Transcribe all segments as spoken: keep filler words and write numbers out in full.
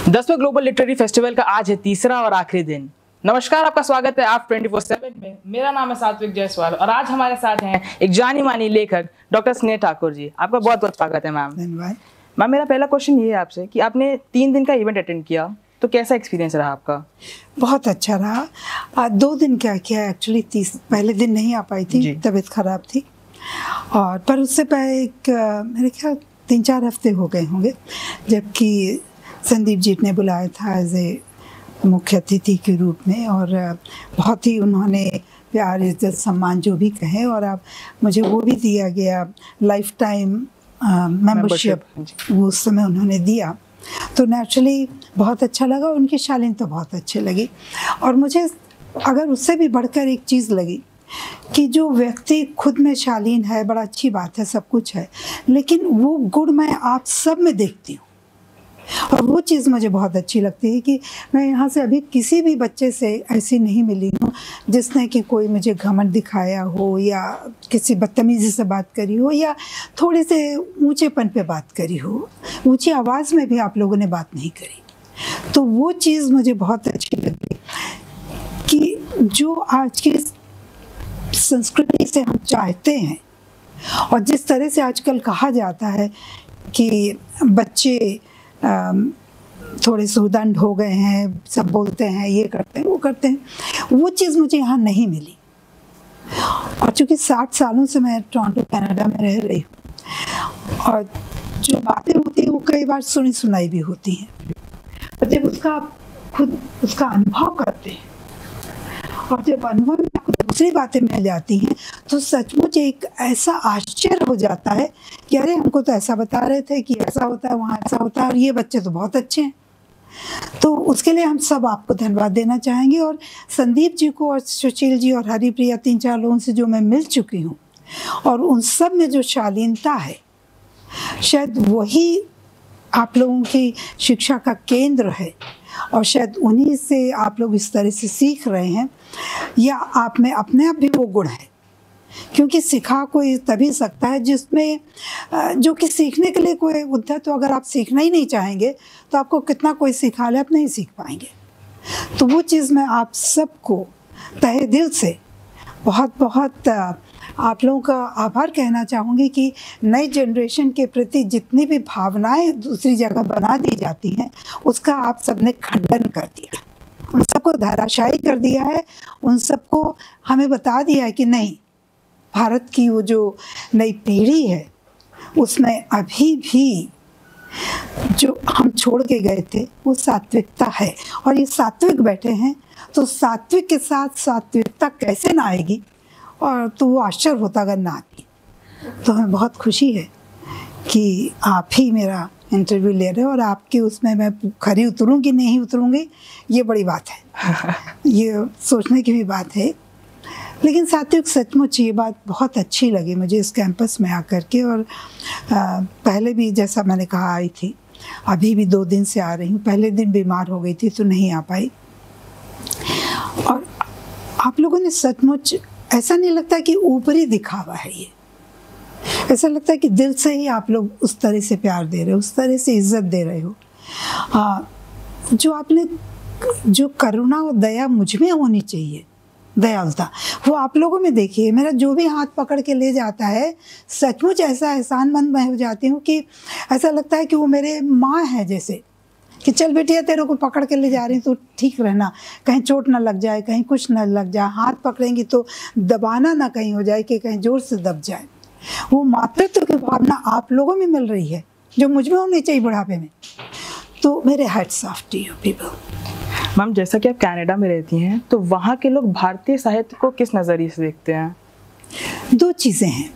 दसवें global literary festival का आज है तीसरा और आखिरी दिन। नमस्कार, आपका स्वागत है आप ट्वेंटी फोर सेवन में। मेरा नाम है सात्विक जायसवाल और आज हमारे साथ हैं एक जानी मानी लेखक डॉक्टर स्नेह ठाकुर जी। आपका बहुत बहुत स्वागत है मैम। मैम, मेरा पहला क्वेश्चन ये है आपसे कि आपने तीन दिन का इवेंट अटेंड किया, तो कैसा एक्सपीरियंस रहा आपका? बहुत अच्छा रहा। आ, दो दिन क्या किया एक्चुअली, तीस पहले दिन नहीं आ पाई थी, तबीयत खराब थी। और पर उससे पहले एक मेरे ख्याल तीन चार हफ्ते हो गए होंगे, जबकि संदीप जी ने बुलाया था एज ए मुख्य अतिथि के रूप में, और बहुत ही उन्होंने प्यार इज्जत सम्मान जो भी कहे, और अब मुझे वो भी दिया गया लाइफ टाइम मेंबरशिप, वो उस समय उन्होंने दिया। तो नेचुरली बहुत अच्छा लगा। उनकी शालीन तो बहुत अच्छी लगी, और मुझे अगर उससे भी बढ़कर एक चीज़ लगी कि जो व्यक्ति खुद में शालीन है, बड़ा अच्छी बात है, सब कुछ है, लेकिन वो गुण मैं आप सब में देखती हूँ, और वो चीज़ मुझे बहुत अच्छी लगती है कि मैं यहाँ से अभी किसी भी बच्चे से ऐसी नहीं मिली हूँ जिसने कि कोई मुझे घमंड दिखाया हो, या किसी बदतमीज़ी से बात करी हो, या थोड़े से ऊंचेपन पे बात करी हो। ऊंची आवाज़ में भी आप लोगों ने बात नहीं करी, तो वो चीज़ मुझे बहुत अच्छी लगी कि जो आज की संस्कृति से हम चाहते हैं, और जिस तरह से आजकल कहा जाता है कि बच्चे थोड़े सुदंड हो गए हैं, सब बोलते हैं, ये करते हैं, वो करते हैं, वो चीज़ मुझे यहाँ नहीं मिली। और चूँकि साठ सालों से मैं टोरंटो कनाडा में रह रही हूँ, और जो बातें होती हैं वो कई बार सुनी सुनाई भी होती हैं, और जब उसका खुद उसका अनुभव करते हैं, और जब अनुभव में दूसरी बातें मिल जाती हैं, तो सचमुच एक ऐसा आश्चर्य हो जाता है कि अरे हमको तो ऐसा बता रहे थे कि ऐसा होता है, वहाँ ऐसा होता है, और ये बच्चे तो बहुत अच्छे हैं। तो उसके लिए हम सब आपको धन्यवाद देना चाहेंगे। और संदीप जी को और सुशील जी और हरिप्रिया, तीन चार लोगों से जो मैं मिल चुकी हूँ, और उन सब में जो शालीनता है, शायद वही आप लोगों की शिक्षा का केंद्र है, और शायद उन्हीं से आप लोग इस तरह से सीख रहे हैं, या आप में अपने आप भी वो गुण है। क्योंकि सिखा कोई तभी सकता है जिसमें जो कि सीखने के लिए कोई उद्धत, तो अगर आप सीखना ही नहीं चाहेंगे तो आपको कितना कोई सिखा ले, आप नहीं सीख पाएंगे। तो वो चीज़ मैं आप सबको तहे दिल से बहुत बहुत आप लोगों का आभार कहना चाहूँगी कि नई जनरेशन के प्रति जितनी भी भावनाएं दूसरी जगह बना दी जाती हैं, उसका आप सबने खंडन कर दिया, उन सबको धाराशायी कर दिया है, उन सबको हमें बता दिया है कि नहीं, भारत की वो जो नई पीढ़ी है उसमें अभी भी जो हम छोड़ के गए थे वो सात्विकता है, और ये सात्विक बैठे हैं, तो सात्विक के साथ सात्विकता कैसे ना आएगी, और तो वो आश्चर्य होता अगर ना आती। तो हमें बहुत खुशी है कि आप ही मेरा इंटरव्यू ले रहे हो, और आपके उसमें मैं खरी उतरूँगी नहीं उतरूँगी ये बड़ी बात है, ये सोचने की भी बात है। लेकिन सात्विक सचमुच ये बात बहुत अच्छी लगी मुझे इस कैंपस में आकर के, और आ, पहले भी जैसा मैंने कहा आई थी, अभी भी दो दिन से आ रही हूँ। पहले दिन बीमार हो गई थी तो नहीं आ पाई, और आप लोगों ने सचमुच ऐसा नहीं लगता कि ऊपरी दिखावा है, ये ऐसा लगता है कि दिल से ही आप लोग उस तरह से प्यार दे रहे हो, उस तरह से इज्जत दे रहे हो। आ, जो आपने जो करुणा और दया मुझ में होनी चाहिए, दयालुता, वो आप लोगों में देखिए। मेरा जो भी हाथ पकड़ के ले जाता है, सचमुच ऐसा एहसानमंद मैं हो जाती हूँ कि ऐसा लगता है कि वो मेरे माँ है जैसे, कि चल बेटिया तेरे को पकड़ के ले जा रही तो ठीक रहना, कहीं चोट ना लग जाए, कहीं कुछ ना लग जाए, हाथ पकड़ेंगी तो दबाना ना कहीं हो जाए कि कहीं जोर से दब जाए। वो मातृत्व की भावना आप लोगों में मिल रही है जो मुझ में होनी चाहिए बुढ़ापे में। तो मेरे hats off to you people. Ma'am, जैसा कि आप कनाडा में रहती हैं, तो वहाँ के लोग भारतीय साहित्य को किस नज़रिए से देखते हैं? दो चीज़ें हैं।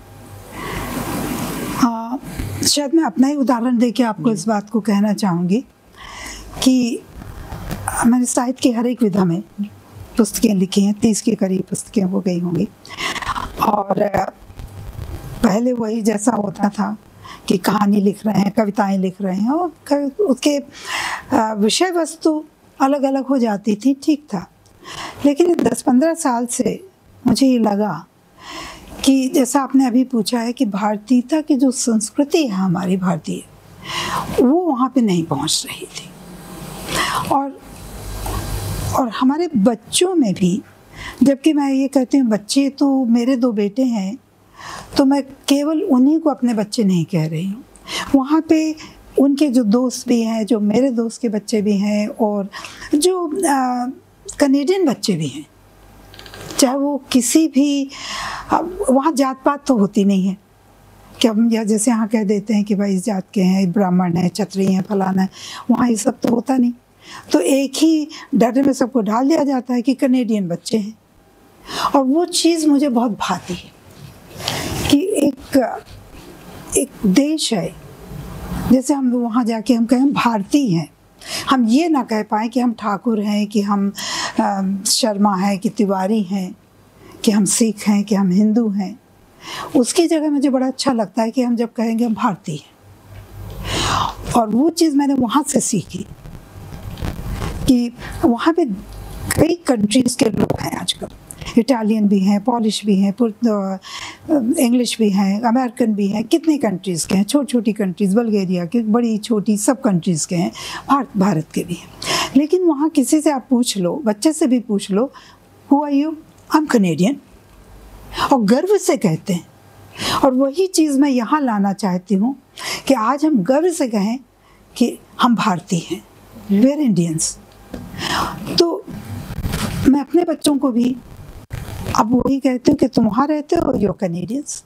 आ, शायद मैं अपना ही उदाहरण देके आपको इस बात को कहना चाहूँगी कि मैंने साहित्य की हर एक विधा में पुस्तकें लिखी हैं, तीस के करीब पुस्तकें हो गई होंगी, और पहले वही जैसा होता था कि कहानी लिख रहे हैं, कविताएं लिख रहे हैं, और उसके विषय वस्तु अलग अलग हो जाती थी, ठीक था। लेकिन दस पंद्रह साल से मुझे ये लगा कि जैसा आपने अभी पूछा है कि भारतीयता की जो संस्कृति है हमारी भारतीय, वो वहाँ पे नहीं पहुँच रही थी। और और हमारे बच्चों में भी, जबकि मैं ये कहती हूँ बच्चे तो मेरे दो बेटे हैं, तो मैं केवल उन्हीं को अपने बच्चे नहीं कह रही हूँ। वहाँ पे उनके जो दोस्त भी हैं, जो मेरे दोस्त के बच्चे भी हैं, और जो कनेडियन बच्चे भी हैं, चाहे वो किसी भी, वहाँ जात पात तो होती नहीं है कि हम या जैसे यहाँ कह देते हैं कि भाई इस जात के हैं, ब्राह्मण हैं, क्षत्रिय हैं, फलाना है। वहाँ ये सब तो होता नहीं। तो एक ही डर में सबको डाल दिया जाता है कि कनेडियन बच्चे हैं। और वो चीज़ मुझे बहुत भाती है कि एक एक देश है, जैसे हम वहाँ जाके हम कहें हम भारतीय हैं, हम ये ना कह पाए कि हम ठाकुर हैं, कि हम शर्मा हैं, कि तिवारी हैं, कि हम सिख हैं, कि हम हिंदू हैं। उसकी जगह मुझे बड़ा अच्छा लगता है कि हम जब कहेंगे हम भारतीय हैं। और वो चीज़ मैंने वहाँ से सीखी कि वहाँ पे कई कंट्रीज़ के लोग हैं आजकल, इटालियन भी हैं, पॉलिश भी हैं, इंग्लिश भी हैं, अमेरिकन भी हैं, कितनी कंट्रीज़ के हैं, छोटी छोटी कंट्रीज़, बल्गेरिया के, बड़ी छोटी सब कंट्रीज़ के हैं, भारत भारत के भी हैं। लेकिन वहाँ किसी से आप पूछ लो, बच्चे से भी पूछ लो, who are you? I am Canadian, और गर्व से कहते हैं। और वही चीज़ मैं यहाँ लाना चाहती हूँ कि आज हम गर्व से कहें कि हम भारतीय हैं, वी आर इंडियंस। तो मैं अपने बच्चों को भी अब वही कहती हूँ कि तुम वहाँ रहते हो, you Canadians,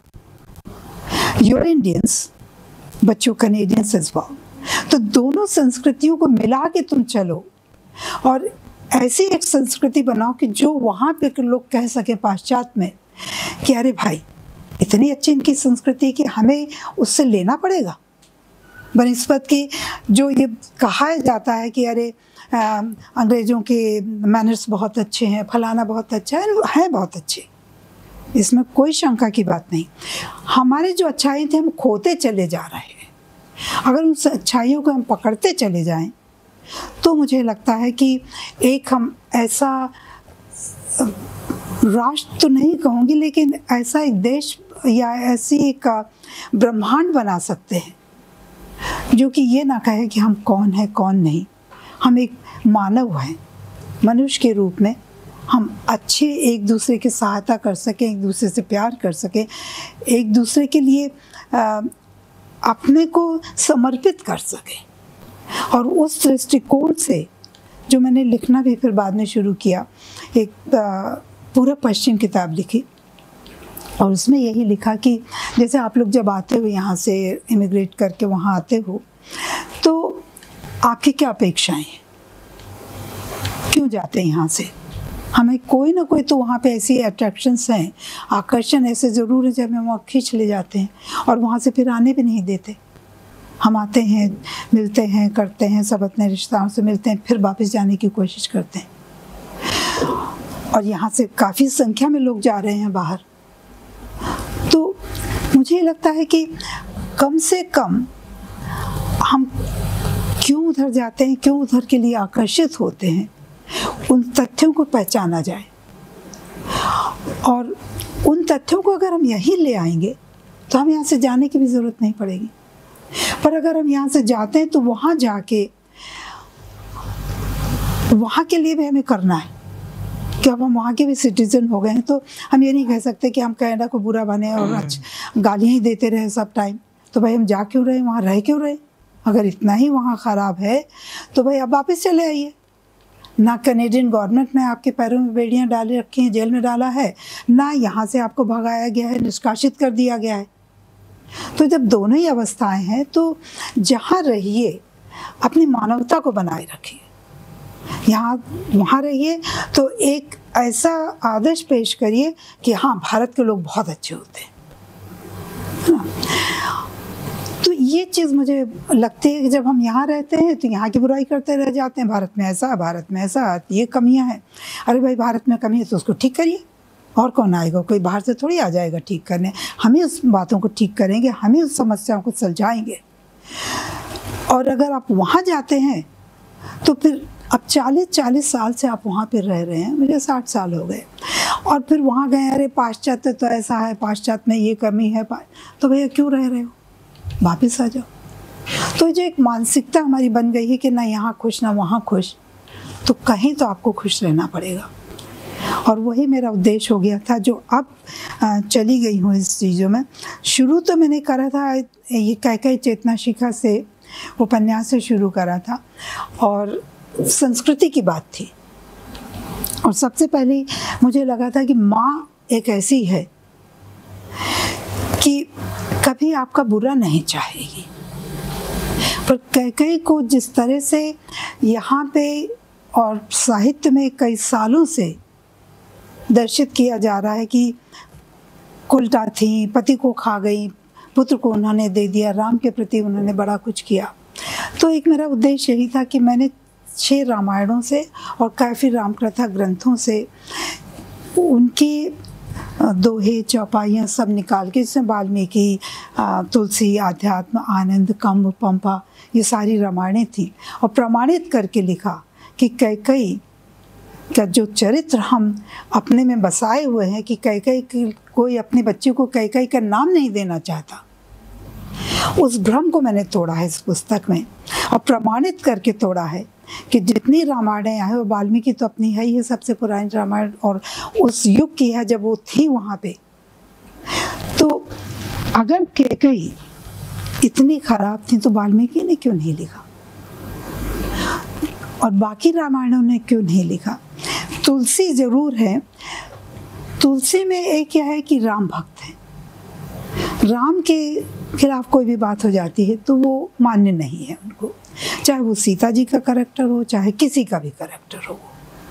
you Indians, but you Canadians as well. तो दोनों संस्कृतियों को मिला के तुम चलो और ऐसी एक संस्कृति बनाओ कि जो वहाँ पे लोग कह सके पाश्चात्य में कि अरे भाई इतनी अच्छी इनकी संस्कृति कि हमें उससे लेना पड़ेगा, बनिस्बत की जो ये कहा जाता है कि अरे अंग्रेज़ों के मैनर्स बहुत अच्छे हैं, फलाना बहुत अच्छा है, है बहुत अच्छे, इसमें कोई शंका की बात नहीं। हमारे जो अच्छाई थे हम खोते चले जा रहे हैं। अगर उन अच्छाइयों को हम पकड़ते चले जाएं तो मुझे लगता है कि एक हम ऐसा राष्ट्र तो नहीं कहूँगी, लेकिन ऐसा एक देश या ऐसी एक ब्रह्मांड बना सकते हैं जो कि ये ना कहे कि हम कौन है कौन नहीं। हम एक मानव हैं, मनुष्य के रूप में हम अच्छे एक दूसरे की सहायता कर सकें, एक दूसरे से प्यार कर सकें, एक दूसरे के लिए आ, अपने को समर्पित कर सकें। और उस दृष्टिकोण से जो मैंने लिखना भी फिर बाद में शुरू किया, एक आ, पूरा पश्चिम किताब लिखी और उसमें यही लिखा कि जैसे आप लोग जब आते हो यहाँ से इमिग्रेट करके वहाँ आते हो तो आपकी क्या अपेक्षाएं हैं, क्यों जाते हैं यहाँ से। हमें कोई ना कोई तो वहाँ पे ऐसी अट्रैक्शंस हैं, आकर्षण ऐसे ज़रूर है जब हमें वहाँ खींच ले जाते हैं और वहाँ से फिर आने भी नहीं देते। हम आते हैं, मिलते हैं, करते हैं, सब अपने रिश्तेदारों से मिलते हैं, फिर वापस जाने की कोशिश करते हैं। और यहाँ से काफ़ी संख्या में लोग जा रहे हैं बाहर। तो मुझे लगता है कि कम से कम हम क्यों उधर जाते हैं, क्यों उधर के लिए आकर्षित होते हैं, उन तथ्यों को पहचाना जाए। और उन तथ्यों को अगर हम यहीं ले आएंगे तो हम यहाँ से जाने की भी ज़रूरत नहीं पड़ेगी। पर अगर हम यहाँ से जाते हैं तो वहाँ जाके वहाँ के लिए भी हमें करना है कि अब हम वहाँ के भी सिटीजन हो गए हैं। तो हम ये नहीं कह सकते कि हम कनाडा को बुरा बने और अच्छा गालियाँ ही देते रहे सब टाइम। तो भाई हम जा क्यों रहे, वहाँ रह क्यों रहे? अगर इतना ही वहाँ ख़राब है तो भाई अब वापस चले आइए। ना कनेडियन गवर्नमेंट ने आपके पैरों में बेड़ियाँ डाले रखी हैं, जेल में डाला है, ना यहाँ से आपको भगाया गया है, निष्कासित कर दिया गया है। तो जब दोनों ही अवस्थाएं हैं तो जहाँ रहिए अपनी मानवता को बनाए रखिए। यहाँ वहाँ रहिए तो एक ऐसा आदर्श पेश करिए कि हाँ भारत के लोग बहुत अच्छे होते हैं। तो ये चीज़ मुझे लगती है कि जब हम यहाँ रहते हैं तो यहाँ की बुराई करते रह जाते हैं, भारत में ऐसा, भारत में ऐसा, ये कमियाँ हैं। अरे भाई भारत में कमी है तो उसको ठीक करिए। और कौन आएगा, कोई बाहर से थोड़ी आ जाएगा ठीक करने। हम ही उस बातों को ठीक करेंगे, हम ही उस समस्याओं को सुलझाएंगे। और अगर आप वहाँ जाते हैं तो फिर अब चालीस चालीस साल से आप वहाँ पर रह रहे हैं, मुझे साठ साल हो गए, और फिर वहाँ गए अरे पाश्चात्य तो ऐसा है, पाश्चात्य में ये कमी है, तो भैया क्यों रह रहे हो, वापस आ जाओ। तो जो एक मानसिकता हमारी बन गई है कि ना यहाँ खुश ना वहाँ खुश, तो कहीं तो आपको खुश रहना पड़ेगा। और वही मेरा उद्देश्य हो गया था, जो अब चली गई हूँ इस चीज़ों में। शुरू तो मैंने करा था ये कैकेयी चेतना शिखा से, उपन्यास से शुरू करा था, और संस्कृति की बात थी। और सबसे पहले मुझे लगा था कि माँ एक ऐसी है कि कभी आपका बुरा नहीं चाहेगी, पर कैकेयी को जिस तरह से यहाँ पे और साहित्य में कई सालों से दर्शित किया जा रहा है कि उल्टा थी, पति को खा गई, पुत्र को उन्होंने दे दिया, राम के प्रति उन्होंने बड़ा कुछ किया। तो एक मेरा उद्देश्य यही था कि मैंने छह रामायणों से और काफ़ी रामकथा ग्रंथों से उनकी दोहे चौपाइयाँ सब निकाल के, जिसमें वाल्मीकि, तुलसी, आध्यात्म, आनंद, कंब, पंपा, ये सारी रामायणें थी, और प्रमाणित करके लिखा कि कैकेयी का जो चरित्र हम अपने में बसाए हुए हैं कि कैकेयी की कोई अपने बच्चे को कैकेयी का नाम नहीं देना चाहता, उस भ्रम को मैंने तोड़ा है इस पुस्तक में, और प्रमाणित करके तोड़ा है कि जितनी रामायणें आई, वो वाल्मीकि तो अपनी है ही है सबसे पुरानी रामायण, और उस युग की है जब वो थी वहाँ पे। तो अगर कैकेयी इतनी खराब थी तो वाल्मीकि ने क्यों नहीं लिखा, और बाकी रामायणों ने क्यों नहीं लिखा? तुलसी जरूर है, तुलसी में एक क्या है कि राम भक्त है, राम के खिलाफ कोई भी बात हो जाती है तो वो मान्य नहीं है उनको, चाहे वो सीता जी का करैक्टर हो, चाहे किसी का भी करैक्टर हो,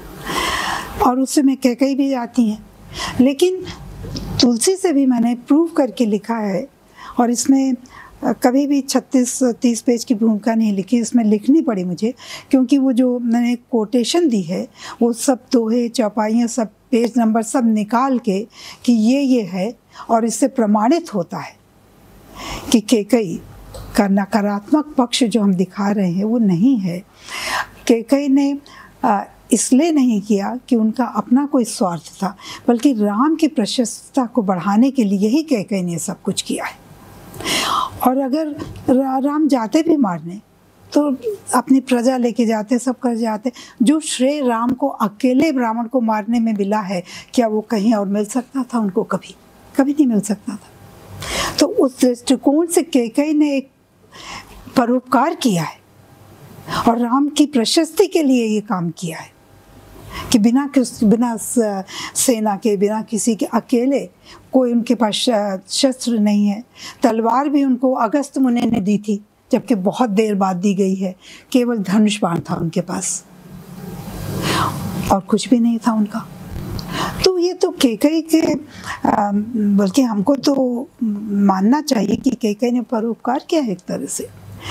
और उससे मैं कैकेयी भी जाती हैं। लेकिन तुलसी से भी मैंने प्रूव करके लिखा है, और इसमें कभी भी छत्तीस तीस पेज की भूमिका नहीं लिखी, इसमें लिखनी पड़ी मुझे, क्योंकि वो जो मैंने कोटेशन दी है वो सब दोहे चौपाइयाँ सब पेज नंबर सब निकाल के कि ये ये है, और इससे प्रमाणित होता है कि कैकेयी का नकारात्मक पक्ष जो हम दिखा रहे हैं वो नहीं है। कैकेयी ने इसलिए नहीं किया कि उनका अपना कोई स्वार्थ था, बल्कि राम की प्रशंसा को बढ़ाने के लिए ही कैकेयी ने सब कुछ किया है। और अगर राम जाते भी मारने तो अपनी प्रजा लेके जाते, सब कर जाते। जो श्रेय राम को अकेले रावण को मारने में मिला है, क्या वो कहीं और मिल सकता था उनको? कभी कभी नहीं मिल सकता था। तो उस दृष्टिकोण से कैकेयी ने एक परोपकार किया है, और राम की प्रशस्ति के लिए ये काम किया है कि बिना बिना सेना के, बिना किसी के, अकेले, कोई उनके पास शस्त्र नहीं है। तलवार भी उनको अगस्त मुनि ने दी थी, जबकि बहुत देर बाद दी गई है। केवल धनुष बाण था उनके पास, और कुछ भी नहीं था उनका। तो ये तो कैकेयी के, बल्कि हमको तो मानना चाहिए कि कैकेयी ने परोपकार किया है एक तरह से।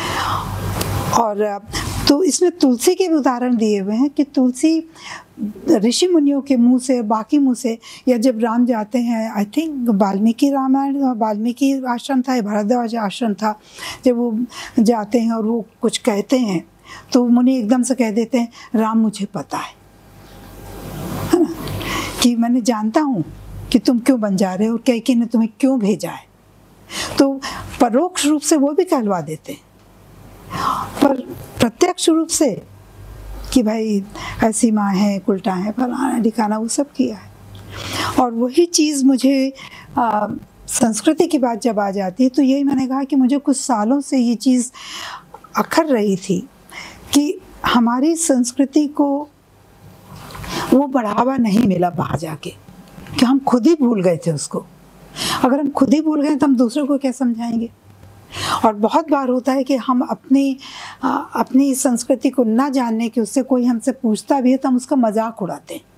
और तो इसमें तुलसी के भी उदाहरण दिए हुए हैं कि तुलसी ऋषि मुनियों के मुंह से, बाकी मुंह से, या जब राम जाते हैं, आई थिंक वाल्मीकि रामायण, वाल्मीकि आश्रम था या भरद्वाज आश्रम था, जब वो जाते हैं और वो कुछ कहते हैं तो मुनि एकदम से कह देते हैं राम मुझे पता है, है ना, कि मैंने जानता हूँ कि तुम क्यों बन जा रहे हो और कैकेयी ने तुम्हें क्यों भेजा है। तो परोक्ष रूप से वो भी कहलवा देते हैं, पर प्रत्यक्ष रूप से कि भाई ऐसी माँ है, उल्टा है, फलाना ढिकाना, वो सब किया है। और वही चीज़ मुझे आ, संस्कृति की बात जब आ जाती है तो यही मैंने कहा कि मुझे कुछ सालों से ये चीज़ अखर रही थी कि हमारी संस्कृति को वो बढ़ावा नहीं मिला बाहर जाके, कि हम खुद ही भूल गए थे उसको। अगर हम खुद ही भूल गए तो हम दूसरों को क्या समझाएंगे? और बहुत बार होता है कि हम अपनी आ, अपनी संस्कृति को ना जानने के, उससे कोई हमसे पूछता भी है तो हम उसका मजाक उड़ाते हैं,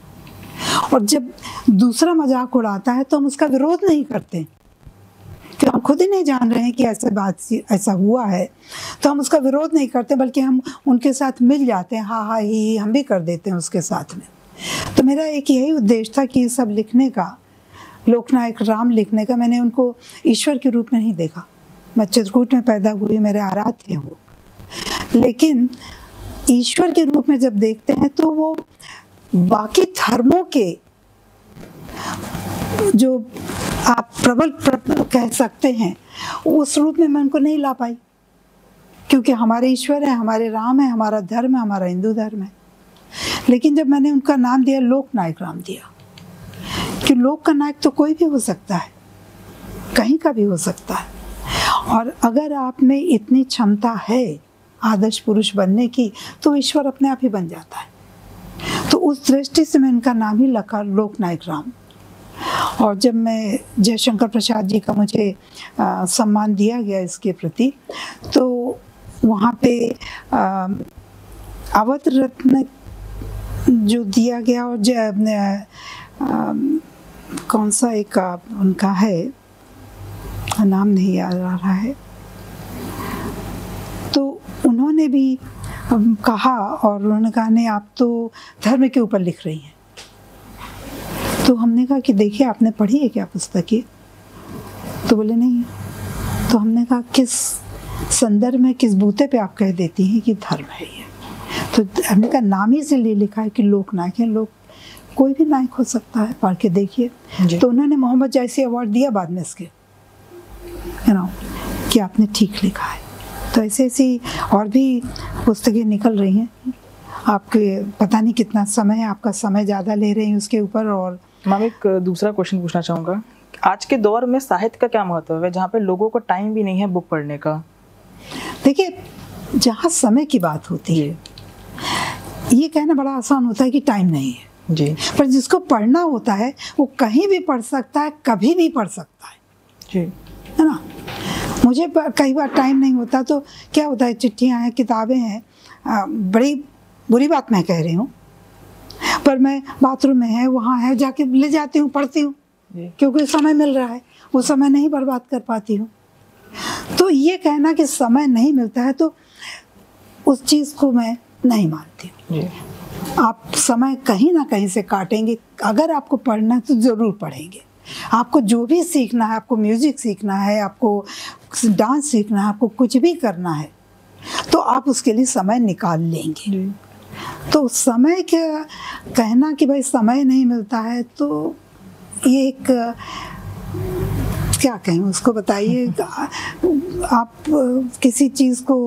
और जब दूसरा मजाक उड़ाता है तो हम उसका विरोध नहीं करते, कि हम खुद ही नहीं जान रहे हैं कि ऐसा बात ऐसा हुआ है, तो हम उसका विरोध नहीं करते, बल्कि हम उनके साथ मिल जाते हैं, हाँ हाँ ही हम भी कर देते हैं उसके साथ में। तो मेरा एक यही उद्देश्य था कि ये सब लिखने का, लोकनायक राम लिखने का। मैंने उनको ईश्वर के रूप में नहीं देखा, मैं चित्रकूट में पैदा हुई, मेरे आराध्य हैं वो, लेकिन ईश्वर के रूप में जब देखते हैं तो वो बाकी धर्मों के जो आप प्रबल कह सकते हैं, उस रूप में मैं उनको नहीं ला पाई। क्योंकि हमारे ईश्वर है, हमारे राम है, हमारा धर्म है, हमारा हिंदू धर्म है। लेकिन जब मैंने उनका नाम दिया, लोकनायक राम दिया, कि लोक का नायक तो कोई भी हो सकता है, कहीं का भी हो सकता है। और अगर आप में इतनी क्षमता है आदर्श पुरुष बनने की, तो ईश्वर अपने आप ही बन जाता है। तो उस दृष्टि से मैं इनका नाम ही रखा लोकनायक राम। और जब मैं जयशंकर प्रसाद जी का मुझे आ, सम्मान दिया गया इसके प्रति, तो वहाँ पे आ, अवध रत्न जो दिया गया, और ज, आ, कौन सा एक आ, उनका है, नाम नहीं याद आ रहा है, तो उन्होंने भी कहा, और उन्होंने कहा नहीं आप तो धर्म के ऊपर लिख रही हैं। तो हमने कहा कि देखिए आपने पढ़ी है क्या पुस्तक ये? तो बोले नहीं। तो हमने कहा किस संदर्भ में, किस बूते पे आप कह देती हैं कि धर्म है ये? तो हमने कहा नाम ही से ले लिखा है कि लोकनायक है, लोक कोई भी नायक हो सकता है, पढ़ के देखिए। तो उन्होंने मोहम्मद जायसी अवार्ड दिया बाद में इसके, यू नो, कि आपने ठीक लिखा है। तो ऐसे ऐसी और भी पुस्तकें निकल रही हैं। आपके पता नहीं कितना समय है, आपका समय ज़्यादा ले रहे हैं उसके ऊपर। और मैम एक दूसरा क्वेश्चन पूछना चाहूँगा, आज के दौर में साहित्य का क्या महत्व है, जहाँ पे लोगों को टाइम भी नहीं है बुक पढ़ने का? देखिए, जहाँ समय की बात होती है, ये कहना बड़ा आसान होता है कि टाइम नहीं है जी, पर जिसको पढ़ना होता है वो कहीं भी पढ़ सकता है, कभी भी पढ़ सकता है जी, है ना। मुझे कई बार टाइम नहीं होता तो क्या होता है, चिट्ठियाँ हैं, किताबें हैं, बड़ी बुरी बात मैं कह रही हूँ, पर मैं बाथरूम में है, वहाँ है, जाके ले जाती हूँ, पढ़ती हूँ, क्योंकि समय मिल रहा है, वो समय नहीं बर्बाद कर पाती हूँ। तो ये कहना कि समय नहीं मिलता है, तो उस चीज़ को मैं नहीं मानती हूँ। आप समय कहीं ना कहीं से काटेंगे। अगर आपको पढ़ना है तो ज़रूर पढ़ेंगे। आपको जो भी सीखना है, आपको म्यूज़िक सीखना है, आपको डांस सीखना है, आपको कुछ भी करना है, तो आप उसके लिए समय निकाल लेंगे। तो समय क्या कहना कि भाई समय नहीं मिलता है, तो ये एक क्या कहें उसको, बताइए। आप किसी चीज़ को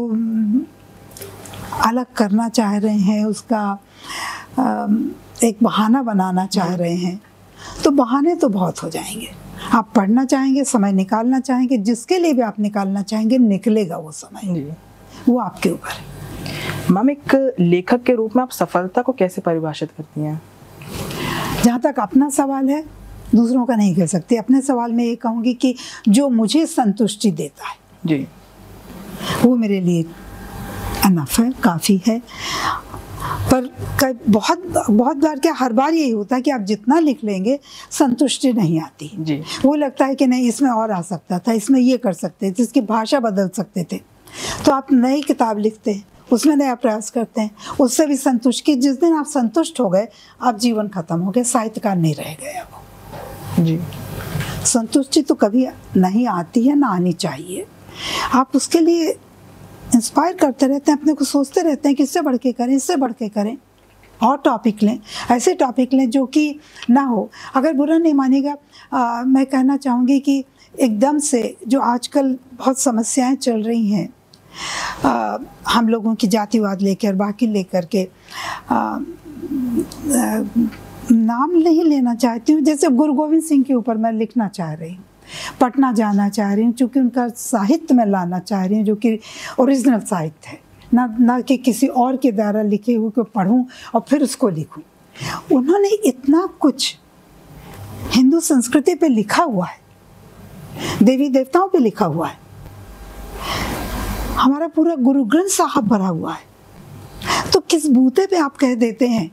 अलग करना चाह रहे हैं, उसका एक बहाना बनाना चाह रहे हैं, तो बहाने तो बहुत हो जाएंगे। आप पढ़ना चाहेंगे, समय निकालना चाहेंगे, जिसके लिए भी आप निकालना चाहेंगे, निकलेगा वो समय, वो आपके ऊपर है। मैम एक लेखक के रूप में आप सफलता को कैसे परिभाषित करती हैं? जहाँ तक अपना सवाल है, दूसरों का नहीं कह सकती। अपने सवाल में ये कहूँगी कि जो मुझे संतुष्टि देता है जी, वो मेरे लिए अनफ है, काफ़ी है। पर बहुत बहुत बार क्या, हर बार यही होता है कि आप जितना लिख लेंगे संतुष्टि नहीं आती जी। वो लगता है कि नहीं इसमें और आ सकता था, इसमें ये कर सकते थे, इसकी भाषा बदल सकते थे। तो आप नई किताब लिखते हैं, उसमें नया प्रयास करते हैं, उससे भी संतुष्ट की जिस दिन आप संतुष्ट हो गए, आप जीवन खत्म हो गया, साहित्यकार नहीं रह गए वो जी। संतुष्टि तो कभी नहीं आती है, ना आनी चाहिए। आप उसके लिए इंस्पायर करते रहते हैं, अपने को सोचते रहते हैं कि इससे बढ़ के करें, इससे बढ़ के करें, और टॉपिक लें, ऐसे टॉपिक लें जो कि ना हो। अगर बुरा नहीं मानिएगा, मैं कहना चाहूँगी कि एकदम से जो आजकल बहुत समस्याएं चल रही हैं, आ, हम लोगों की जातिवाद लेकर, बाकी लेकर के, आ, आ, नाम नहीं लेना चाहती हूँ। जैसे गुरु गोविंद सिंह के ऊपर मैं लिखना चाह रही हूँ, पटना जाना चाह रही हूँ, क्योंकि उनका साहित्य मैं लाना चाह रही हूँ जो कि ओरिजिनल साहित्य है, ना ना कि किसी और के द्वारा लिखे हुए को पढ़ूँ और फिर उसको लिखूँ। उन्होंने इतना कुछ हिंदू संस्कृति पे लिखा हुआ है, देवी देवताओं पे लिखा हुआ है, हमारा पूरा गुरु ग्रंथ साहब भरा हुआ है। तो किस बूते पे आप कह देते हैं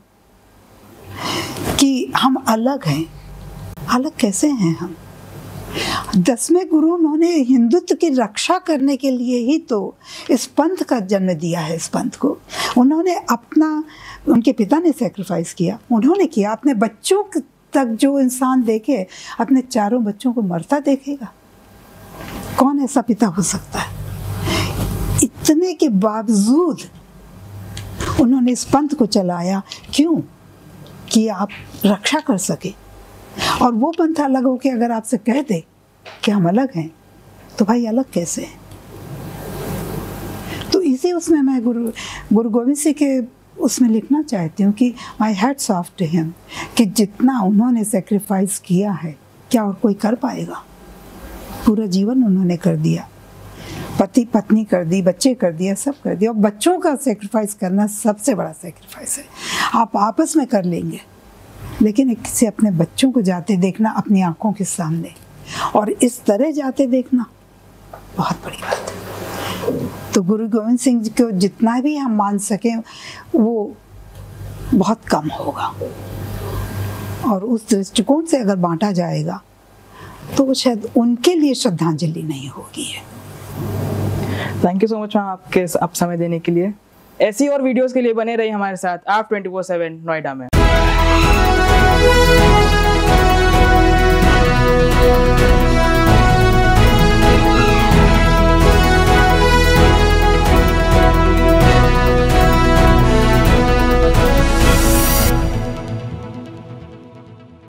कि हम अलग हैं? अलग कैसे हैं हम? दसवें गुरु उन्होंने हिंदुत्व की रक्षा करने के लिए ही तो इस पंथ का जन्म दिया है। इस पंथ को उन्होंने अपना, उनके पिता ने सेक्रीफाइस किया, उन्होंने किया। अपने बच्चों तक जो इंसान देखे, अपने चारों बच्चों को मरता देखेगा? कौन ऐसा पिता हो सकता है? इतने के बावजूद उन्होंने इस पंथ को चलाया, क्यों? कि आप रक्षा कर सके। और वो पंथ अलग हो के अगर आपसे कह दे कि हम अलग हैं, तो भाई अलग कैसे हैं? तो इसलिए उसमें मैं गुरु गुरु गोविंद सिंह के उसमें लिखना चाहती हूँ कि my hats off to him, कि जितना उन्होंने सेक्रीफाइस किया है क्या और कोई कर पाएगा। पूरा जीवन उन्होंने कर दिया, पति पत्नी कर दी, बच्चे कर दिया, सब कर दिया। और बच्चों का सेक्रीफाइस करना सबसे बड़ा सेक्रीफाइस है। आप आपस में कर लेंगे, लेकिन किसी अपने बच्चों को जाते देखना अपनी आंखों के सामने, और इस तरह जाते देखना बहुत बड़ी बात है। तो गुरु गोविंद सिंह जी को जितना भी हम मान सकें वो बहुत कम होगा, और उस दृष्टिकोण से अगर बांटा जाएगा तो वो शायद उनके लिए श्रद्धांजलि नहीं होगी है। Thank you so much ma'am आपके आप समय देने के लिए। ऐसी और वीडियोस के लिए बने रहिए हमारे साथ आप ट्वेंटी फोर सेवन नोएडा में।